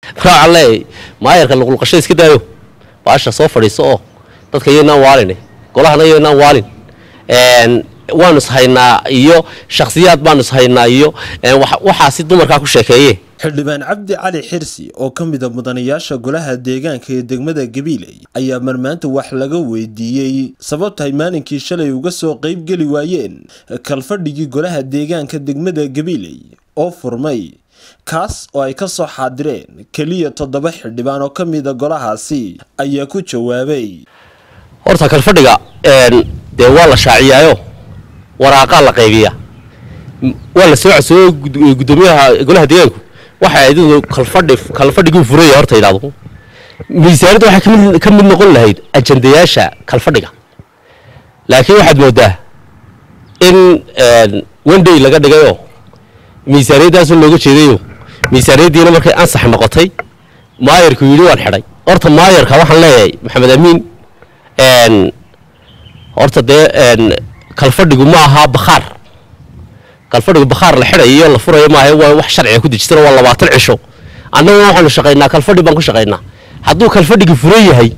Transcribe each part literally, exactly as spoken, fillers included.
raaca leey maayarka lagu qashay iska daayo baasha soo fadhiiso oo dadka yeena waalin golahana yeena waalin een waanu sahaynaa iyo shakhsiyaad baanu sahaynaa iyo waxa si dumarka ku sheekeeyay xildhibaan Cabdi Cali Xirsi oo kamid ah mudanayaasha golaha deegaanka ee degmada Gabiley ayaa marmaanta wax laga weydiiyay sababta ay maalinkii shalay uga soo qayb gali waayeen kalfadhigii golaha deegaanka degmada Gabiley oo furmay kaas oo ay ka soo xaadireen kaliya toddoba xildhibaan oo kamid ah golahaasi ayaa ku jawaabay horta kalfadhiga een de waa la shaaciyaayo waraaqa la qaybiya wala soo soo gudoomiyaha golaha deegaanka waxa ay dadku kalfadhi kalfadhigu furay horta ilaado miisaaniyada waxa kamid kamid noqon lahayd ajandayaasha kalfadhiga laakiin waxaad moodaa in wenday laga dhigayo miisaaniyadaas looga jeedayo miisaaniyadiina markay ansax noqotay maayarku yiri waan xidhay horta maayarka waxaan leeyahay maxamed amiin een horta de een kalfadhigu ma aha bakhaar kalfadhigu bakhaar la xidhayo la furayo ma aha waa wax sharci ku dijisan waa labaatan cisho annagu waxaanu shaqeynaa kalfadhi baan ku shaqeynaa hadduu kalfadhigu furan yahay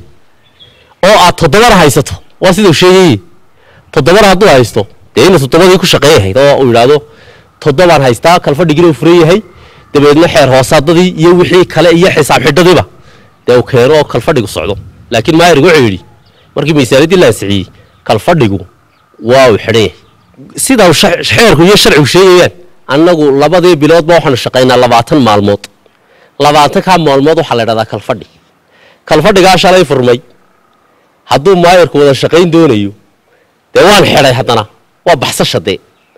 oo aad toddoba haysato waa sidoo sheegay toddoba hadduu haysto de inuu toddobadii ku shaqeeyay oo uu yiraahdo toddobaan haystaa kalfadhigina furan yahay dabeedna xeer hoosaadadii iyo wixii kale iyo xisaab xidhadiiba de uu keeno kalfadhigu socdo laakiin maayirku wuxuu yiri markii miisaaniyadii la ansixiyay kalfadhigu waa uu xidhay sida xeerku iyo sharcigu sheegayaan annagu labadii bilood ba waxaanu shaqeynaa labaatan maalmood labaatan ka maalmood waxa la yiraahdaa kalfadhi kalfadhiga shalay furmay hadduu maayirku wada shaqeyn doonayo de waan xidhay haddana waa baxsashade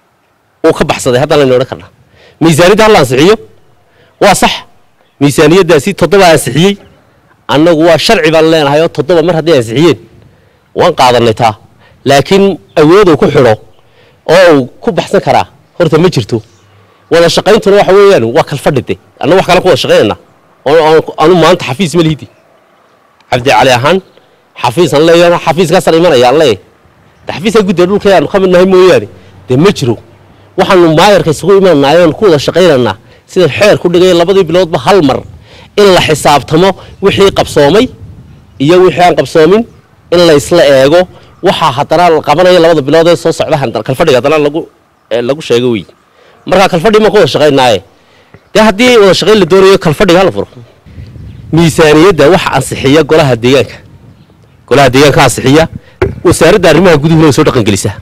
oo ka baxsaday haddana la oran karnaa miisaaniyada la ansixiyo waa sax miisaaniyadaasi toddoba ansixiyay annagu waa sharci baan leenahay oo toddoba mar haddii ansixiyeen waan qaadanay taa laakiin awood uu ku xiro oo ku baxsan kara horta ma jirto wada shaqeyntuna waxa weeyaan waa kalfadhide annagu wax kale ku wada shaqeynaa oo aanu maanta xafiis ma liidi Cabdi Cali ahaan xafiis aan leeyahay xafiis ka sar imanaya leeyahay xafiiska gudda dhulka aan ka midnahay mooyaane de ma jiro waxaanu maayarka isugu imaanaayeen ku wada shaqeynaa sida xeer ku dhigay labadii biloodba hal mar in la xisaabtamo wixii qabsoomay iyo wixii aan qabsoomin in la isla eego waxa hadana la qabanayo labada bilood ee soo socda handan kalfadhiga hadana lagu lagu sheego way marka kalfadhi ma ku wada shaqeynaaye de hadii wada shaqeyn la doonayo kalfadhiga la furo miisaaniyada waxa ansixiya golaha deegaanka golaha deegaanka ansixiya wasaaradda arrimaha gudaha soo dhaqan gelisa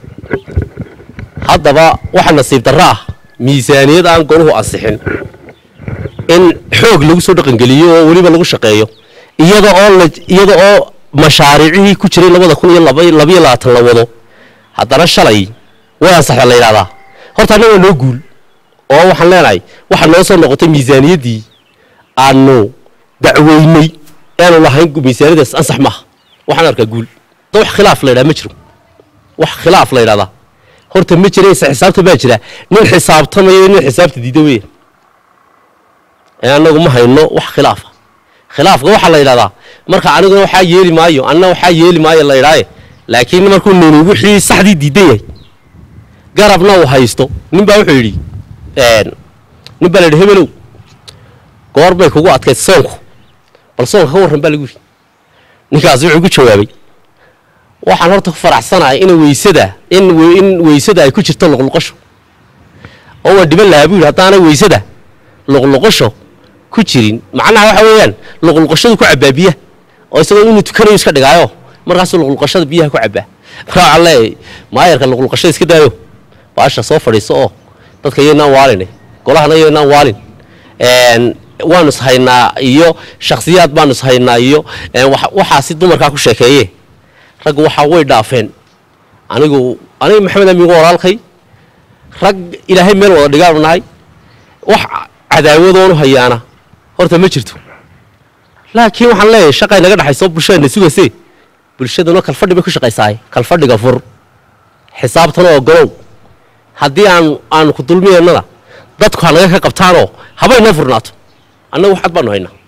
haddaba waxa nasiib darro ah miisaaniyad aan goluhu ansixin in xoog lagu soo dhaqan geliyo oo waliba lagu shaqeeyo iyada oo iyada oo mashaariicii ku jiray labada kun iyo laba iyo labaatan la wado haddana shalay way ansaxay la yiraahdaa horta annaga noo guul oo waxaan leenahay waxa noo soo noqotay miisaaniyadii aanu dacweynay aanu lahayn miisaaniyadaas ansax ma waxaan arkaa guul wax khilaaf la yiraahdo ma jiro wax khilaaf la yiraahdaa horta ma jiray xisaabta baa jira nin xisaabtamayo nin xisaabta diiday weey ee anagu ma hayno wax khilaaf khilaafka waxa la yiraahdaa marka aniguna waxa yeeli maayo anna waxa yeeli maayo la yiraahdo laakiin markuu nin wixii saxdii diiday garabna uu haysto nin baa wuxuu yiri een nin baa la hebelow goor bay kugu adkayd soonku bal soonka ka waran baa lagu yiri ninkaas wuxuu ku jawaabay waxaan horta ku faraxsanahay in weysada in in weysada ay ku jirto luqluqasho oo waa dhiban lahaa buu hadana weysada luqluqasho ku jirin macnaha waxa weeyaan luqluqashadu ku cabaabiya oo isagoo inuu tukanayo iska dhigaayo markaas luqluqashada biyaha ku cabaa raaca leey maayarka luqluqashada iska daayo baasha soo fadhiiso oo dadka yeena waalin golahana yeena waalin een waanu sahaynaa iyo shakhsiyaad baanu sahaynaa iyo waxa si dumarka ku sheekeeyay rag waxa way dhaafeen anigu aniga maxamed amiin walaalkay rag ilaahay meel wada dhigaanahay wax cadaawadoon hayaana horta ma jirto laakiin waxaan leeyahay shaqay naga dhaxayso bulshada sugasay bulshaduna kalfadhi bay ku shaqaysaay kalfadhiga fur xisaabtan oo golow haddii aan aan ku dulmiyeennada dadku halaga ka qabtaanoo habayna furnaato annagu waxaad baanu haynaa